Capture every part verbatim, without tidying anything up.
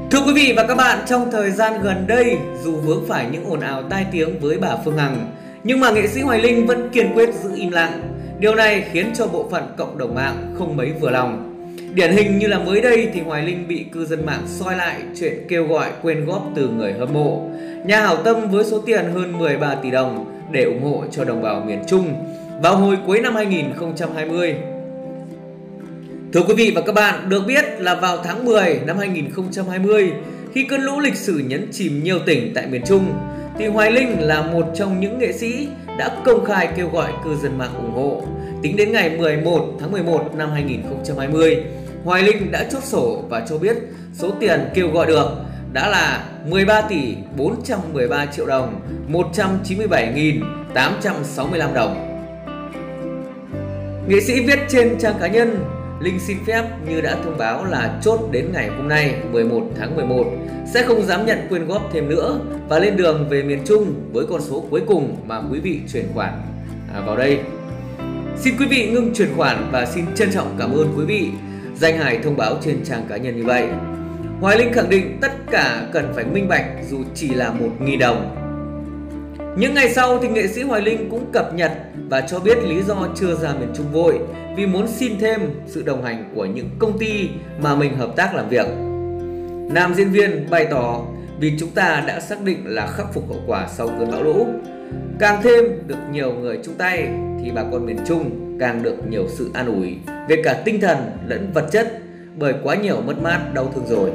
Thưa quý vị và các bạn, trong thời gian gần đây, dù vướng phải những ồn ào tai tiếng với bà Phương Hằng, nhưng mà nghệ sĩ Hoài Linh vẫn kiên quyết giữ im lặng. Điều này khiến cho bộ phận cộng đồng mạng không mấy vừa lòng. Điển hình như là mới đây thì Hoài Linh bị cư dân mạng soi lại chuyện kêu gọi quyên góp từ người hâm mộ, nhà hảo tâm với số tiền hơn mười ba tỷ đồng để ủng hộ cho đồng bào miền Trung vào hồi cuối năm hai nghìn không trăm hai mươi. Thưa quý vị và các bạn, được biết là vào tháng mười năm hai nghìn không trăm hai mươi, khi cơn lũ lịch sử nhấn chìm nhiều tỉnh tại miền Trung, thì Hoài Linh là một trong những nghệ sĩ đã công khai kêu gọi cư dân mạng ủng hộ. Tính đến ngày mười một tháng mười một năm hai nghìn không trăm hai mươi, Hoài Linh đã chốt sổ và cho biết số tiền kêu gọi được đã là mười ba tỷ bốn trăm mười ba triệu đồng, một trăm chín mươi bảy nghìn tám trăm sáu mươi lăm đồng. Nghệ sĩ viết trên trang cá nhân: Linh xin phép như đã thông báo là chốt đến ngày hôm nay mười một tháng mười một sẽ không dám nhận quyên góp thêm nữa và lên đường về miền Trung với con số cuối cùng mà quý vị chuyển khoản à, vào đây. Xin quý vị ngưng chuyển khoản và xin trân trọng cảm ơn quý vị. Danh hài thông báo trên trang cá nhân như vậy. Hoài Linh khẳng định tất cả cần phải minh bạch dù chỉ là một nghìn đồng. Những ngày sau thì nghệ sĩ Hoài Linh cũng cập nhật và cho biết lý do chưa ra miền Trung vội vì muốn xin thêm sự đồng hành của những công ty mà mình hợp tác làm việc. Nam diễn viên bày tỏ: vì chúng ta đã xác định là khắc phục hậu quả sau cơn bão lũ, càng thêm được nhiều người chung tay thì bà con miền Trung càng được nhiều sự an ủi về cả tinh thần lẫn vật chất, bởi quá nhiều mất mát đau thương rồi.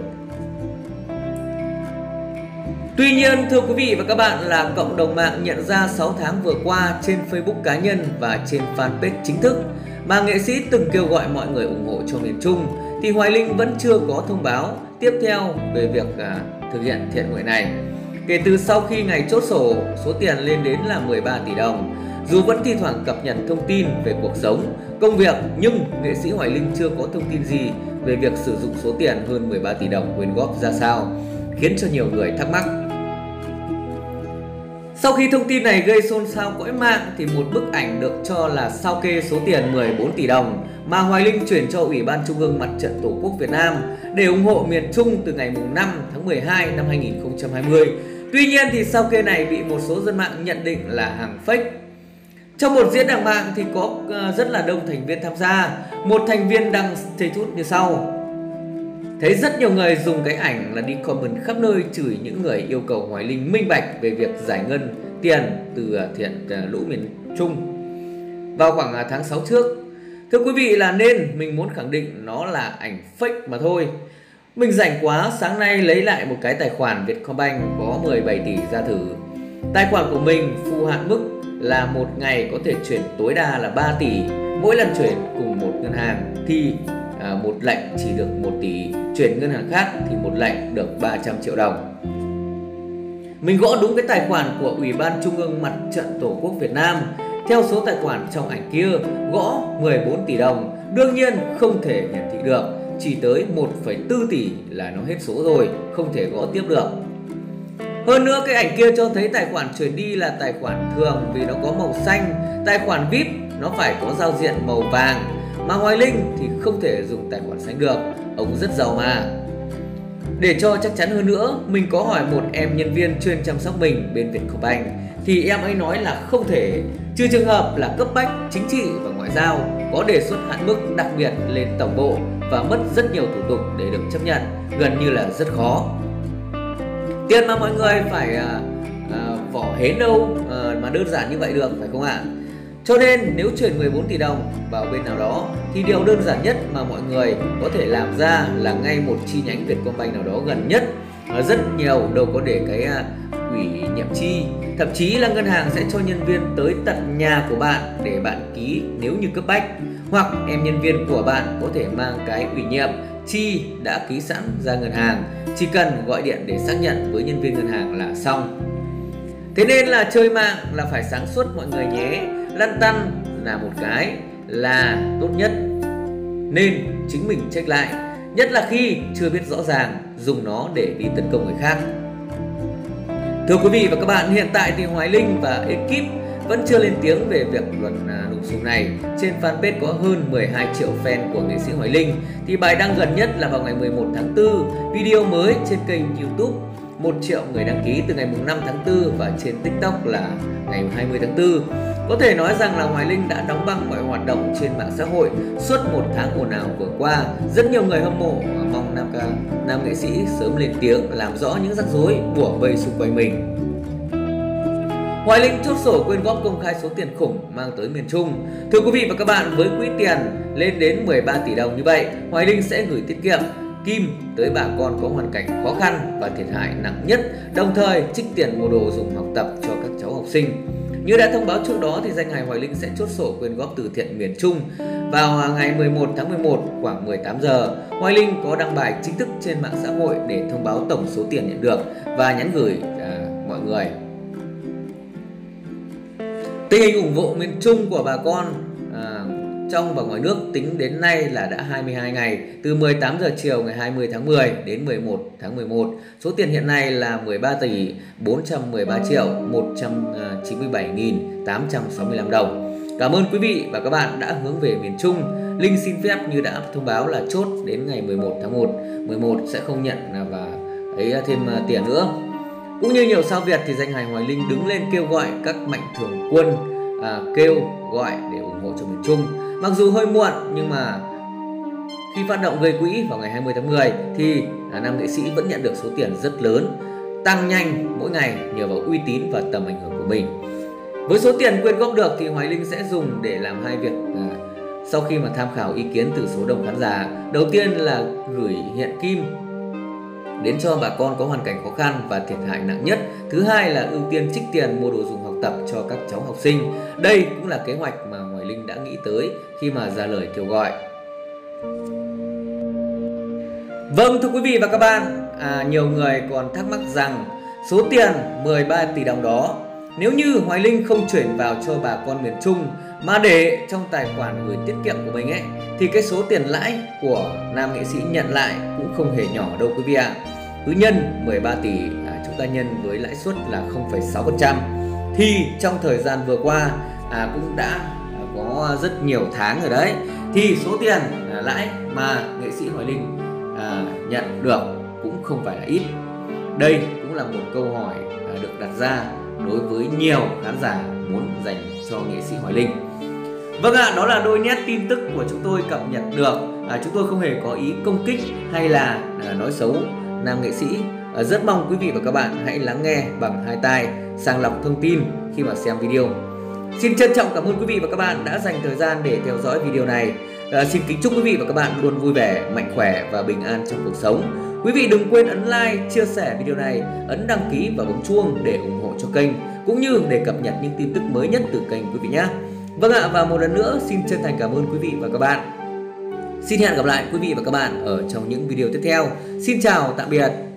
Tuy nhiên, thưa quý vị và các bạn, là cộng đồng mạng nhận ra sáu tháng vừa qua trên Facebook cá nhân và trên fanpage chính thức mà nghệ sĩ từng kêu gọi mọi người ủng hộ cho miền Trung, thì Hoài Linh vẫn chưa có thông báo tiếp theo về việc à, thực hiện thiện nguyện này. Kể từ sau khi ngày chốt sổ, số tiền lên đến là mười ba tỷ đồng. Dù vẫn thi thoảng cập nhật thông tin về cuộc sống, công việc, nhưng nghệ sĩ Hoài Linh chưa có thông tin gì về việc sử dụng số tiền hơn mười ba tỷ đồng quyên góp ra sao, khiến cho nhiều người thắc mắc. Sau khi thông tin này gây xôn xao cõi mạng thì một bức ảnh được cho là sao kê số tiền mười bốn tỷ đồng mà Hoài Linh chuyển cho Ủy ban Trung ương Mặt trận Tổ quốc Việt Nam để ủng hộ miền Trung từ ngày năm tháng mười hai năm hai nghìn không trăm hai mươi. Tuy nhiên thì sao kê này bị một số dân mạng nhận định là hàng fake. Trong một diễn đàn mạng thì có rất là đông thành viên tham gia. Một thành viên đăng status như sau: thấy rất nhiều người dùng cái ảnh là đi comment khắp nơi chửi những người yêu cầu Hoài Linh minh bạch về việc giải ngân tiền từ thiện lũ miền Trung vào khoảng tháng sáu trước. Thưa quý vị, là nên mình muốn khẳng định nó là ảnh fake mà thôi. Mình rảnh quá, sáng nay lấy lại một cái tài khoản Vietcombank có mười bảy tỷ ra thử. Tài khoản của mình phụ hạn mức là một ngày có thể chuyển tối đa là ba tỷ. Mỗi lần chuyển cùng một ngân hàng thì à, một lệnh chỉ được một tỷ, chuyển ngân hàng khác thì một lệnh được ba trăm triệu đồng. Mình gõ đúng cái tài khoản của Ủy ban Trung ương Mặt trận Tổ quốc Việt Nam theo số tài khoản trong ảnh kia, gõ mười bốn tỷ đồng. Đương nhiên không thể hiển thị được, chỉ tới một phẩy bốn tỷ là nó hết số rồi, không thể gõ tiếp được. Hơn nữa, cái ảnh kia cho thấy tài khoản chuyển đi là tài khoản thường vì nó có màu xanh, tài khoản vi ai pi nó phải có giao diện màu vàng, mà Hoài Linh thì không thể dùng tài khoản xanh được, ông rất giàu mà. Để cho chắc chắn hơn nữa, mình có hỏi một em nhân viên chuyên chăm sóc mình bên Vietcombank thì em ấy nói là không thể, trừ trường hợp là cấp bách, chính trị và ngoại giao có đề xuất hạn mức đặc biệt lên tổng bộ và mất rất nhiều thủ tục để được chấp nhận, gần như là rất khó. Tiền mà mọi người phải à, à, vỏ hến đâu à, mà đơn giản như vậy được, phải không ạ? Cho nên nếu chuyển mười bốn tỷ đồng vào bên nào đó thì điều đơn giản nhất mà mọi người có thể làm ra là ngay một chi nhánh Vietcombank nào đó gần nhất. Rất nhiều đâu có để cái ủy nhiệm chi, thậm chí là ngân hàng sẽ cho nhân viên tới tận nhà của bạn để bạn ký nếu như cấp bách, hoặc em nhân viên của bạn có thể mang cái ủy nhiệm chi đã ký sẵn ra ngân hàng, chỉ cần gọi điện để xác nhận với nhân viên ngân hàng là xong. Thế nên là chơi mạng là phải sáng suốt mọi người nhé. Lăn tăn là một cái là tốt nhất, nên chính mình check lại, nhất là khi chưa biết rõ ràng dùng nó để đi tấn công người khác. Thưa quý vị và các bạn, hiện tại thì Hoài Linh và ekip vẫn chưa lên tiếng về việc luật à, lùng xùm này. Trên fanpage có hơn mười hai triệu fan của nghệ sĩ Hoài Linh. Thì bài đăng gần nhất là vào ngày mười một tháng tư, video mới trên kênh YouTube một triệu người đăng ký từ ngày năm tháng tư và trên TikTok là ngày hai mươi tháng tư. Có thể nói rằng là Hoài Linh đã đóng băng mọi hoạt động trên mạng xã hội suốt một tháng ồn ào vừa qua. Rất nhiều người hâm mộ mong nam ca nam nghệ sĩ sớm lên tiếng làm rõ những rắc rối bủa vây xung quanh mình. Hoài Linh chốt sổ quyên góp công khai số tiền khủng mang tới miền Trung. Thưa quý vị và các bạn, với quỹ tiền lên đến mười ba tỷ đồng như vậy, Hoài Linh sẽ gửi tiết kiệm kim tới bà con có hoàn cảnh khó khăn và thiệt hại nặng nhất, đồng thời trích tiền mua đồ dùng học tập cho các cháu học sinh. Như đã thông báo trước đó thì danh hài Hoài Linh sẽ chốt sổ quyên góp từ thiện miền Trung vào ngày mười một tháng mười một khoảng mười tám giờ. Hoài Linh có đăng bài chính thức trên mạng xã hội để thông báo tổng số tiền nhận được và nhắn gửi à, mọi người. Tình hình ủng hộ miền Trung của bà con à, trong và ngoài nước tính đến nay là đã hai mươi hai ngày, từ mười tám giờ chiều ngày hai mươi tháng mười đến mười một tháng mười một. Số tiền hiện nay là mười ba tỷ bốn trăm mười ba triệu một trăm chín mươi bảy nghìn tám trăm sáu mươi lăm đồng. Cảm ơn quý vị và các bạn đã hướng về miền Trung. Linh xin phép như đã thông báo là chốt đến ngày mười một tháng một, mười một sẽ không nhận và ấy thêm tiền nữa. Cũng như nhiều sao Việt thì danh hài Hoài Linh đứng lên kêu gọi các mạnh thường quân à, kêu gọi để ủng hộ cho miền Trung. Mặc dù hơi muộn nhưng mà khi phát động gây quỹ vào ngày hai mươi tháng mười thì nam nghệ sĩ vẫn nhận được số tiền rất lớn, tăng nhanh mỗi ngày nhờ vào uy tín và tầm ảnh hưởng của mình. Với số tiền quyên góp được thì Hoài Linh sẽ dùng để làm hai việc à, sau khi mà tham khảo ý kiến từ số đông khán giả. Đầu tiên là gửi hiện kim đến cho bà con có hoàn cảnh khó khăn và thiệt hại nặng nhất. Thứ hai là ưu tiên trích tiền mua đồ dùng học tập cho các cháu học sinh. Đây cũng là kế hoạch mà Hoài Linh đã nghĩ tới khi mà ra lời kêu gọi. Vâng, thưa quý vị và các bạn, à, nhiều người còn thắc mắc rằng số tiền mười ba tỷ đồng đó, nếu như Hoài Linh không chuyển vào cho bà con miền Trung mà để trong tài khoản gửi tiết kiệm của mình ấy, thì cái số tiền lãi của nam nghệ sĩ nhận lại cũng không hề nhỏ đâu quý vị ạ. Cứ nhân mười ba tỷ à, chúng ta nhân với lãi suất là không phẩy sáu phần trăm thì trong thời gian vừa qua à, cũng đã có rất nhiều tháng rồi đấy, thì số tiền à, lãi mà nghệ sĩ Hoài Linh à, nhận được cũng không phải là ít. Đây cũng là một câu hỏi à, được đặt ra đối với nhiều khán giả muốn dành cho nghệ sĩ Hoài Linh. Vâng ạ, à, đó là đôi nét tin tức của chúng tôi cập nhật được. À, chúng tôi không hề có ý công kích hay là à, nói xấu nam nghệ sĩ. À, rất mong quý vị và các bạn hãy lắng nghe bằng hai tai, sàng lọc thông tin khi mà xem video. Xin trân trọng cảm ơn quý vị và các bạn đã dành thời gian để theo dõi video này. À, xin kính chúc quý vị và các bạn luôn vui vẻ, mạnh khỏe và bình an trong cuộc sống. Quý vị đừng quên ấn like, chia sẻ video này, ấn đăng ký và bấm chuông để ủng hộ cho kênh, cũng như để cập nhật những tin tức mới nhất từ kênh quý vị nhé. Vâng ạ, và một lần nữa xin chân thành cảm ơn quý vị và các bạn. Xin hẹn gặp lại quý vị và các bạn ở trong những video tiếp theo. Xin chào, tạm biệt.